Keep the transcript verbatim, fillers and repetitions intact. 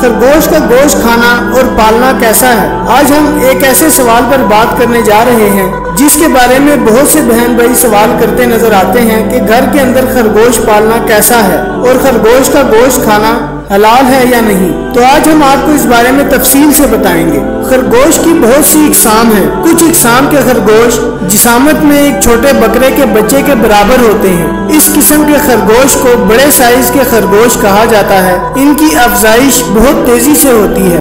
खरगोश का गोश्त खाना और पालना कैसा है। आज हम एक ऐसे सवाल पर बात करने जा रहे हैं जिसके बारे में बहुत से बहन भाई सवाल करते नजर आते हैं कि घर के अंदर खरगोश पालना कैसा है और खरगोश का गोश्त खाना हलाल है या नहीं। तो आज हम आपको इस बारे में तफसील से बताएंगे। खरगोश की बहुत सी इकसाम है। कुछ इकसाम के खरगोश जिसामत में एक छोटे बकरे के बच्चे के बराबर होते हैं। इस किस्म के खरगोश को बड़े साइज के खरगोश कहा जाता है। इनकी अफजाइश बहुत तेजी से होती है।